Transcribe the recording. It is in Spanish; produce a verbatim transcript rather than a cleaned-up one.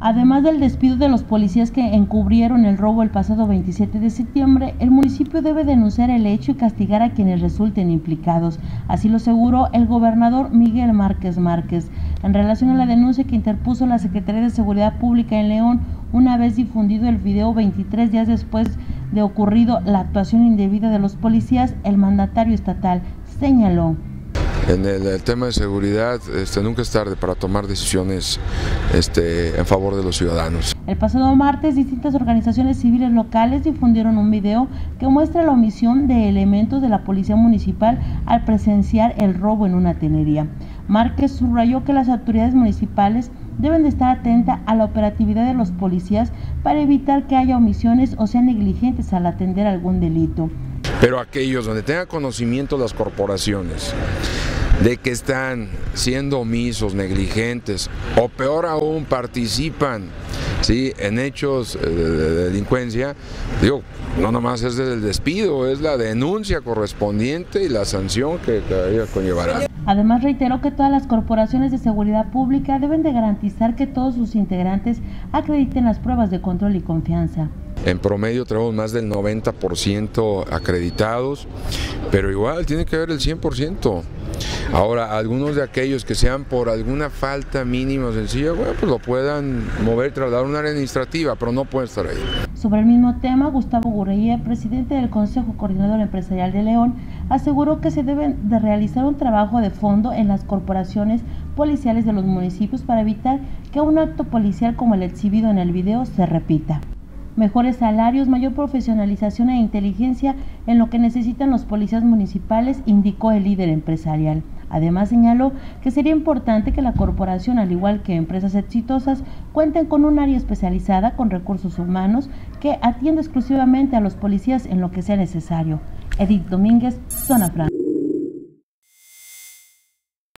Además del despido de los policías que encubrieron el robo el pasado veintisiete de septiembre, el municipio debe denunciar el hecho y castigar a quienes resulten implicados. Así lo aseguró el gobernador Miguel Márquez Márquez, en relación a la denuncia que interpuso la Secretaría de Seguridad Pública en León, una vez difundido el video veintitrés días después de ocurrido la actuación indebida de los policías. El mandatario estatal señaló: En el, el tema de seguridad, este, nunca es tarde para tomar decisiones este, en favor de los ciudadanos. El pasado martes, distintas organizaciones civiles locales difundieron un video que muestra la omisión de elementos de la Policía Municipal al presenciar el robo en una tenería. Márquez subrayó que las autoridades municipales deben de estar atentas a la operatividad de los policías para evitar que haya omisiones o sean negligentes al atender algún delito. Pero aquellos donde tengan conocimiento las corporaciones de que están siendo omisos, negligentes o peor aún participan, ¿sí?, en hechos de delincuencia, digo, no nomás es el despido, es la denuncia correspondiente y la sanción que, que ella conllevará. Además reiteró que todas las corporaciones de seguridad pública deben de garantizar que todos sus integrantes acrediten las pruebas de control y confianza. En promedio tenemos más del noventa por ciento acreditados, pero igual tiene que haber el cien por ciento. Ahora, algunos de aquellos que sean por alguna falta mínima o sencilla, bueno, pues lo puedan mover y trasladar a un área administrativa, pero no pueden estar ahí. Sobre el mismo tema, Gustavo Gurría, presidente del Consejo Coordinador Empresarial de León, aseguró que se debe de realizar un trabajo de fondo en las corporaciones policiales de los municipios para evitar que un acto policial como el exhibido en el video se repita. Mejores salarios, mayor profesionalización e inteligencia en lo que necesitan los policías municipales, indicó el líder empresarial. Además señaló que sería importante que la corporación, al igual que empresas exitosas, cuenten con un área especializada con recursos humanos que atienda exclusivamente a los policías en lo que sea necesario. Edith Domínguez, Zona Franca.